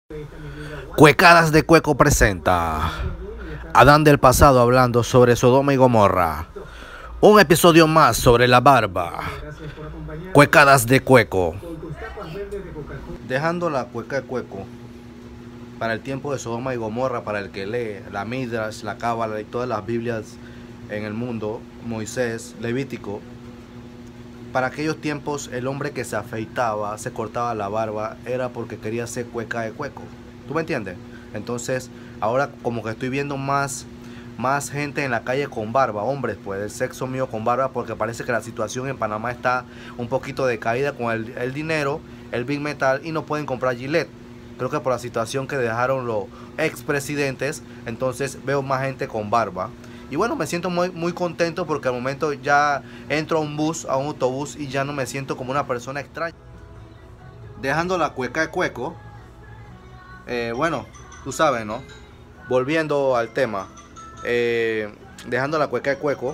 Cuecadas de Cueco presenta Adán del pasado hablando sobre Sodoma y Gomorra. Un episodio más sobre la barba. Cuecadas de Cueco. Dejando la cueca de Cueco para el tiempo de Sodoma y Gomorra, para el que lee la Midrash, la Cábala y todas las Biblias en el mundo, Moisés, Levítico. Para aquellos tiempos el hombre que se afeitaba, se cortaba la barba, era porque quería ser cueca de Cueco. ¿Tú me entiendes? Entonces ahora como que estoy viendo más gente en la calle con barba, hombres pues del sexo mío con barba, porque parece que la situación en Panamá está un poquito decaída con el dinero, el Big Metal, y no pueden comprar Gillette. Creo que por la situación que dejaron los expresidentes, entonces veo más gente con barba. Y bueno, me siento muy contento porque al momento ya entro a un bus, a un autobús, y ya no me siento como una persona extraña. Dejando la cueca de Cueco, bueno, tú sabes, ¿no? Volviendo al tema, dejando la cueca de Cueco,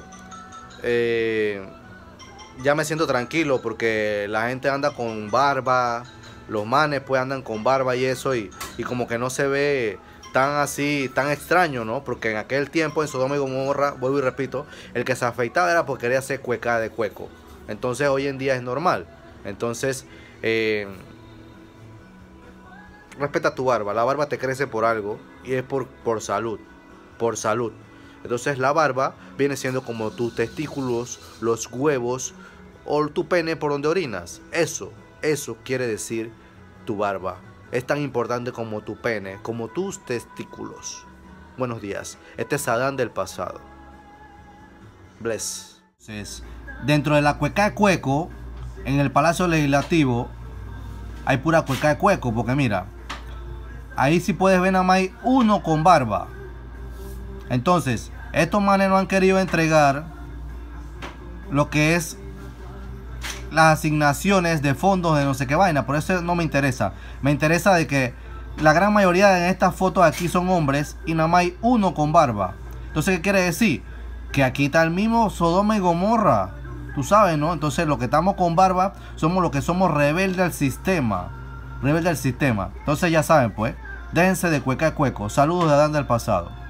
ya me siento tranquilo porque la gente anda con barba, los manes pues andan con barba y eso, y como que no se ve tan así, tan extraño, ¿no? Porque en aquel tiempo en Sodoma y Gomorra, vuelvo y repito, el que se afeitaba era porque quería hacer cueca de Cueco. Entonces hoy en día es normal. Entonces, respeta tu barba. La barba te crece por algo y es por salud. Por salud. Entonces la barba viene siendo como tus testículos, los huevos o tu pene por donde orinas. Eso quiere decir tu barba. Es tan importante como tu pene, como tus testículos. Buenos días. Este es Adán del pasado. Bless. Entonces, dentro de la cueca de Cueco, en el Palacio Legislativo, hay pura cueca de Cueco. Porque mira, ahí sí puedes ver nada más uno con barba. Entonces, estos manes no han querido entregar lo que es las asignaciones de fondos de no sé qué vaina. Por eso no me interesa. Me interesa de que la gran mayoría de estas fotos aquí son hombres y nada más hay uno con barba. Entonces, ¿qué quiere decir? Que aquí está el mismo Sodoma y Gomorra. Tú sabes, ¿no? Entonces, los que estamos con barba somos los que somos rebeldes al sistema. Rebelde al sistema. Entonces ya saben, pues, déjense de cueca de Cueco. Saludos de Adán del pasado.